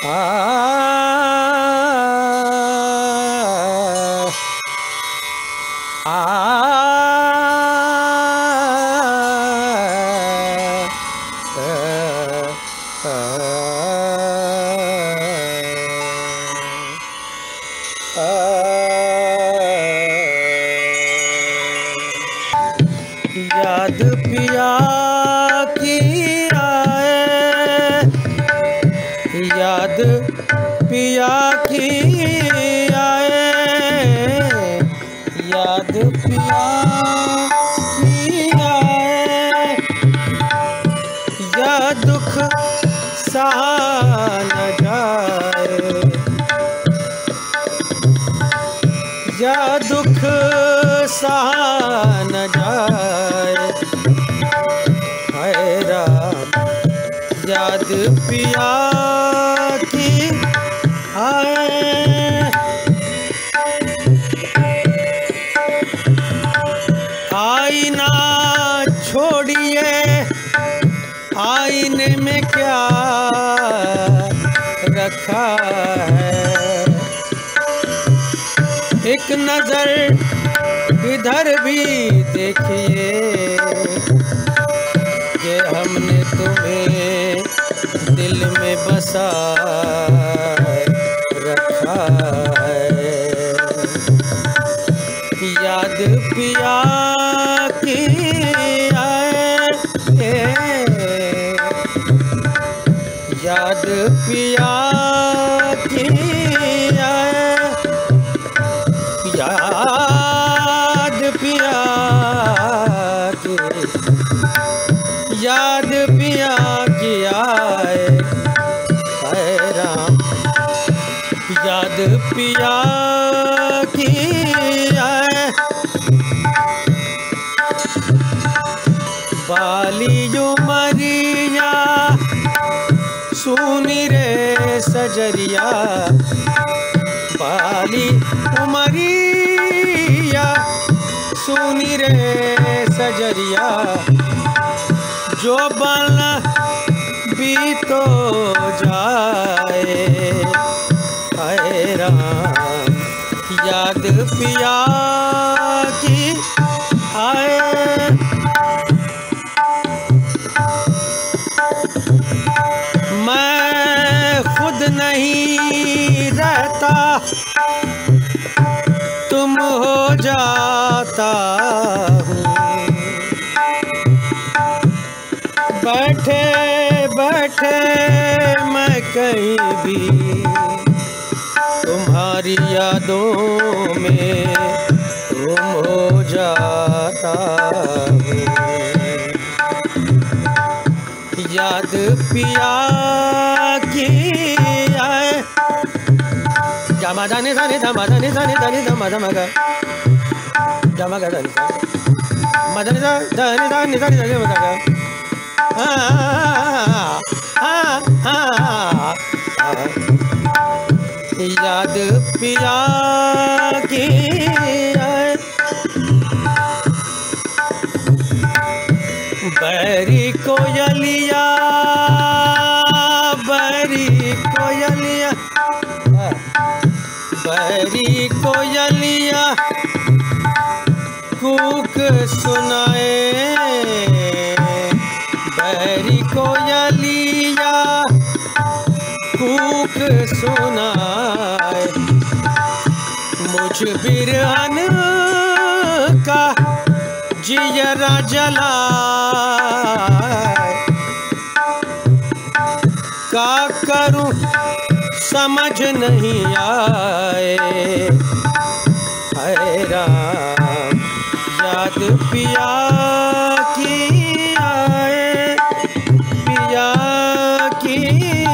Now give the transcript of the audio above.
याद पिया की आए, याद पिया की आए, याद पिया की आए, या दुख सहा न जाए, या दुख सहा न जाए। हाय राम याद पिया की आए, आईना छोड़िए, आईने में क्या रखा है, एक नजर इधर भी देखिए, ये हमने तुम्हें दिल में बसा रखा है। याद पिया की आए, याद पिया की आए, याद पिया की, याद पिया की आए। हाय राम याद पिया की आए, बाली उमरिया सुनी रे सजरिया, बाली उमरिया सुनी रे सजरिया, जो बन भी तो जाए। हाय राम याद पिया की आए, मैं खुद नहीं रहता, तुम हो जाता हूँ, बैठे बैठे मैं कहीं भी तुम्हारी यादों में गुम हो जाता हूँ। याद पिया की आए, जमा दानी दानी दमा दानी दानी दानी दमा दमा गा, जमा गा दानी मदनी दानी दानी दानी दानी मदा गा, याद पिया की आए, बैरी कोयलिया, बैरी कोयलिया, बैरी कोयलिया कूक सुनाए, बैरी कोयलिया कूक सुनाए, मुझ बिरहन का जियरा जलाए, का करूं समझ नहीं आए। हाय राम याद पिया की आए, पिया की